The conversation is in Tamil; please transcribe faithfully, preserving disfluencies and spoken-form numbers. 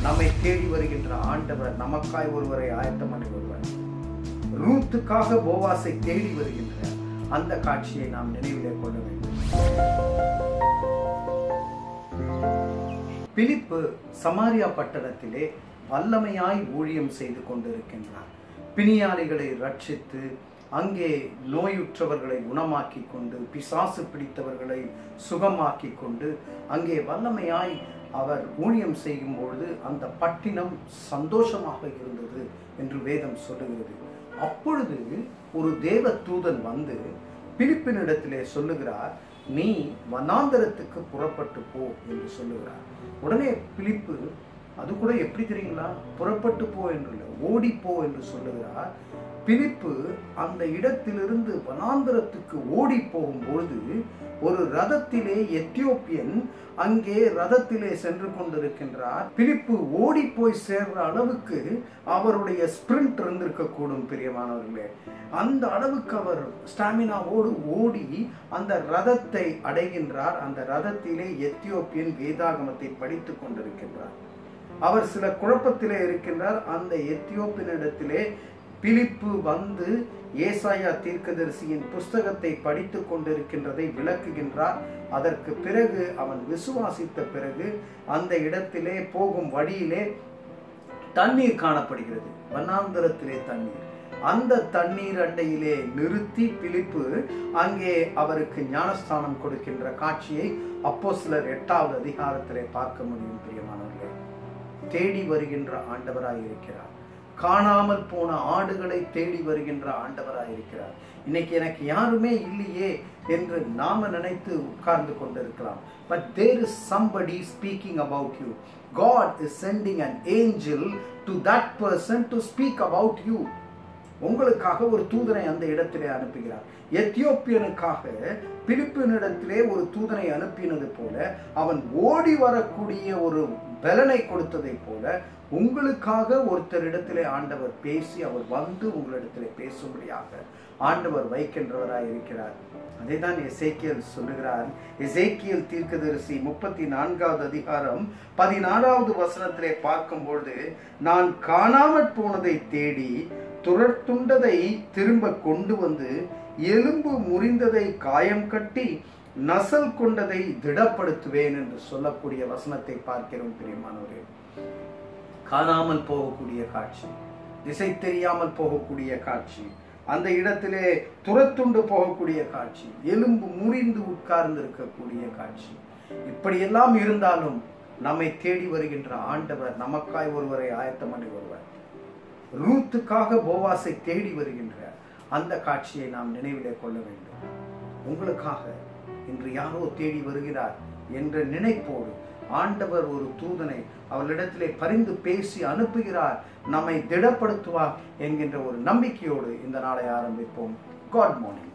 நம்மை தேடி வருகின்ற ஆண்டவர் நமக்காய் ஒருவரை ஆயத்தம் பண்ணி வருவார். ரூத்துக்காக போவாசை தேடி வருகின்ற அந்த காட்சியை நாம் நினைவிலே கொள்ள வேண்டும். பிலிப்பு சமாரியா பட்டணத்திலே வல்லமையாய் ஊழியம் செய்து கொண்டிருக்கின்றார். பிணியாளிகளை ரட்சித்து, அங்கே நோயுற்றவர்களை குணமாக்கி கொண்டு, பிசாசு பிடித்தவர்களை சுகமாக்கி கொண்டு, அங்கே வல்லமையாய் அவர் ஊழியம் செய்யும் பொழுது அந்த பட்டினம் சந்தோஷமாக இருந்தது என்று வேதம் சொல்லுகிறது. அப்பொழுது ஒரு தேவ தூதன் வந்து பிலிப்பினிடத்திலே சொல்லுகிறார், நீ வனாந்தரத்துக்கு புறப்பட்டு போ என்று சொல்லுகிறார். உடனே பிலிப்பு, அது கூட எப்படி தெரியுங்களா, புறப்பட்டு போ என்று ஓடிப்போ என்று சொல்லுகிறார். பிலிப்பு அந்த இடத்திலிருந்து வனாந்தரத்துக்கு ஓடி போகும்பொழுது ஒரு ரதத்திலே எத்தியோப்பியன் அங்கே ரதத்திலே சென்று கொண்டிருக்கின்றார். பிலிப்பு ஓடி போய் சேர்ற அளவுக்கு அவருடைய ஸ்பிரிண்ட் இருந்திருக்க கூடும் பிரியமானவர்களே. அந்த அளவுக்கு அவர் ஸ்டாமினாவோடு ஓடி அந்த ரதத்தை அடைகின்றார். அந்த ரதத்திலே எத்தியோப்பியன் வேதாகமத்தை படித்து கொண்டிருக்கின்றார். அவர் சில குழப்பத்திலே இருக்கின்றார். அந்த எத்தியோப்பியனிடத்திலே பிலிப்பு வந்து ஏசாயா தீர்க்கதரிசியின் புஸ்தகத்தை படித்து கொண்டிருக்கின்றதை விளக்குகின்றார். அதற்கு பிறகு அவன் விசுவாசித்த பிறகு அந்த இடத்திலே போகும் வழியிலே தண்ணீர் காணப்படுகிறது, வனாந்தரத்திலே தண்ணீர். அந்த தண்ணீர் அண்டையிலே நிறுத்தி பிலிப்பு அங்கே அவருக்கு ஞானஸ்தானம் கொடுக்கின்ற காட்சியை அப்போஸ்தலர் எட்டாவது அதிகாரத்திலே பார்க்க முடியும் பிரியமானவர்களே. தேடி வருகின்ற ஆண்டவராய் இருக்கிறார். காணாமல் போன ஆடுகளை தேடி வருகின்ற ஆண்டவராய் இருக்கிறார். இன்னைக்கு எனக்கு யாருமே இல்லையே என்று நாம நினைத்து உட்கார்ந்து கொண்டிருக்கலாம். But there is somebody speaking about you. God is sending an angel to that person to speak about you. உங்களுக்காக ஒரு தூதனை அந்த இடத்திலே அனுப்புகிறார். எத்தியோப்பியனுக்காக பிலிப்பினிடத்திலே ஒரு தூதனை அனுப்பினது போல, அவன் ஓடி வரக்கூடிய ஒரு பலனை கொடுத்ததை போல உங்களுக்காக ஒருத்தரிடத்திலே ஆண்டவர் பேசி அவர் வந்து உங்களிடத்திலே பேசும்படியாக ஆண்டவர் வைக்கின்றவராய் இருக்கிறார். அதை தான் எசேக்கியேல் சொல்லுகிறார். எசேக்கியேல் தீர்க்கதரிசி முப்பத்தி நான்காவது அதிகாரம் பதினாறாவது வசனத்திலே பார்க்கும்பொழுது, நான் காணாமற் போனதை தேடி துரத்துண்டதை திரும்ப கொண்டு வந்து, எலும்பு முறிந்ததை காயம் கட்டி, நசல் கொண்டதை திடப்படுத்துவேன் என்று சொல்லக்கூடிய வசனத்தை பார்க்கிறோம் பிரியமானவரே. காணாமல் போகக்கூடிய காட்சி, திசை தெரியாமல் போகக்கூடிய காட்சி, அந்த இடத்திலே துரத்துண்டு போகக்கூடிய காட்சி, எலும்பு முறிந்து உட்கார்ந்து இருக்கக்கூடிய காட்சி. இப்படியெல்லாம் இருந்தாலும் நம்மை தேடி வருகின்ற ஆண்டவர் நமக்காய் ஒருவரை ஆயத்தம் பண்ணி வருவார். ரூத்துக்காக போவாசை தேடி வருகின்ற அந்த காட்சியை நாம் நினைவிலே கொள்ள வேண்டும். உங்களுக்காக இன்று யாரோ தேடி வருகிறார் என்ற நினைப்போடு ஆண்டவர் ஒரு தூதனை அவர்களிடத்திலே பரிந்து பேசி அனுப்புகிறார், நம்மை திடப்படுத்துவார் என்கின்ற ஒரு நம்பிக்கையோடு இந்த நாளை ஆரம்பிப்போம். Good morning.